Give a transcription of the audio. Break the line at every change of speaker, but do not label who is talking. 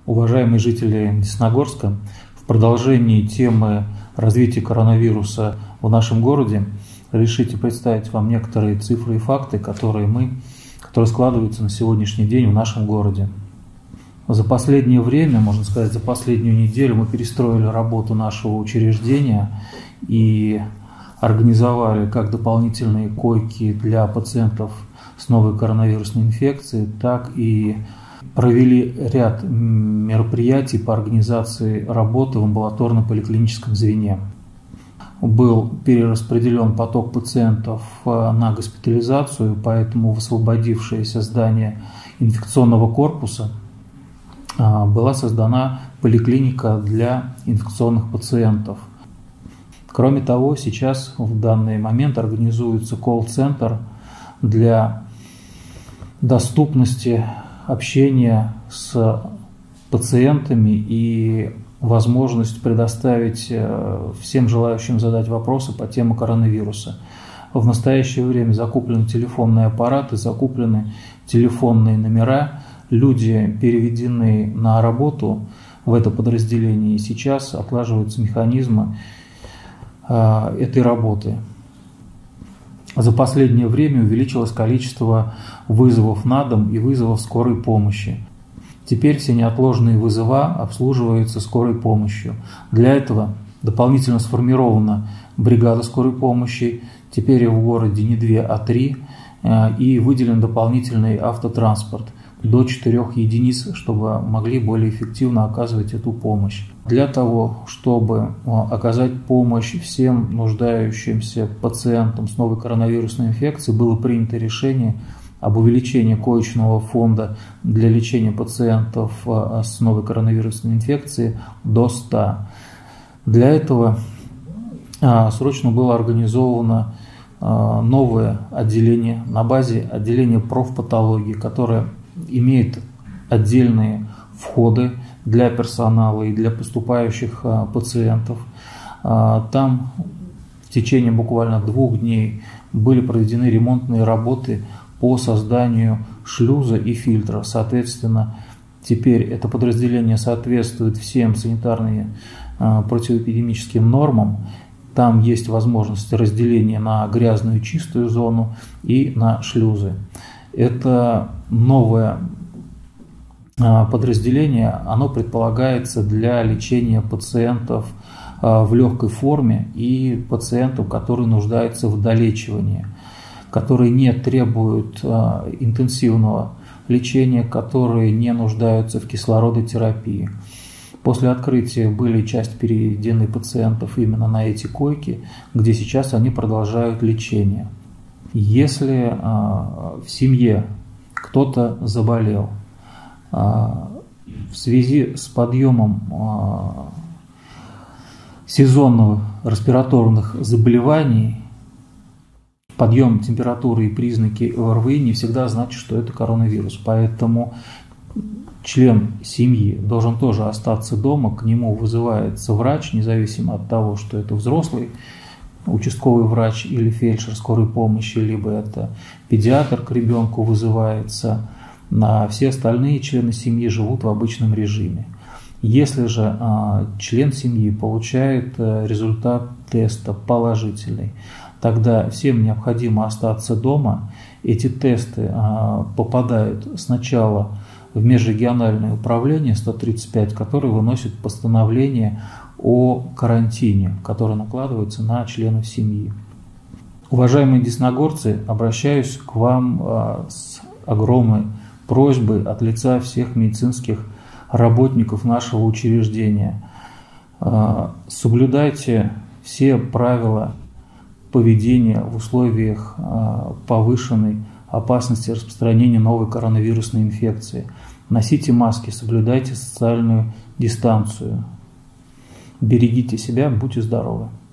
Уважаемые жители Десногорска, в продолжении темы развития коронавируса в нашем городе решите представить вам некоторые цифры и факты, которые складываются на сегодняшний день в нашем городе. За последнее время, можно сказать, за последнюю неделю мы перестроили работу нашего учреждения и организовали как дополнительные койки для пациентов с новой коронавирусной инфекцией, так и провели ряд мероприятий по организации работы в амбулаторно-поликлиническом звене. Был перераспределен поток пациентов на госпитализацию, поэтому в освободившееся здание инфекционного корпуса была создана поликлиника для инфекционных пациентов. Кроме того, сейчас в данный момент организуется колл-центр для доступности общения с пациентами и возможность предоставить всем желающим задать вопросы по теме коронавируса. В настоящее время закуплены телефонные аппараты, закуплены телефонные номера, люди переведены на работу в это подразделение, и сейчас отлаживаются механизмы этой работы. За последнее время увеличилось количество вызовов на дом и вызовов скорой помощи. Теперь все неотложные вызова обслуживаются скорой помощью. Для этого дополнительно сформирована бригада скорой помощи, теперь в городе не 2, а 3, и выделен дополнительный автотранспорт до 4 единиц, чтобы могли более эффективно оказывать эту помощь. Для того, чтобы оказать помощь всем нуждающимся пациентам с новой коронавирусной инфекцией, было принято решение об увеличении коечного фонда для лечения пациентов с новой коронавирусной инфекцией до 100. Для этого срочно было организовано новое отделение на базе отделения профпатологии, которое имеет отдельные входы для персонала и для поступающих пациентов. Там в течение буквально 2 дней были проведены ремонтные работы по созданию шлюза и фильтра. Соответственно, теперь это подразделение соответствует всем санитарным противоэпидемическим нормам. Там есть возможность разделения на грязную и чистую зону и на шлюзы. Это новое подразделение, оно предполагается для лечения пациентов в легкой форме и пациентов, которые нуждаются в долечивании, которые не требуют интенсивного лечения, которые не нуждаются в кислородотерапии. После открытия были часть переведены пациентов именно на эти койки, где сейчас они продолжают лечение. Если в семье кто-то заболел в связи с подъемом сезонных респираторных заболеваний, подъем температуры и признаки ОРВИ не всегда значит, что это коронавирус. Поэтому член семьи должен тоже остаться дома, к нему вызывается врач, независимо от того, что это взрослый участковый врач или фельдшер скорой помощи, либо это педиатр к ребенку вызывается. На все остальные члены семьи живут в обычном режиме. Если же член семьи получает результат теста положительный, тогда всем необходимо остаться дома. Эти тесты попадают сначала в межрегиональное управление 135, которое выносит постановление о карантине, которое накладывается на членов семьи. Уважаемые десногорцы, обращаюсь к вам с огромной просьбой от лица всех медицинских работников нашего учреждения. Соблюдайте все правила поведения в условиях повышенной опасности распространения новой коронавирусной инфекции. Носите маски, соблюдайте социальную дистанцию. Берегите себя, будьте здоровы.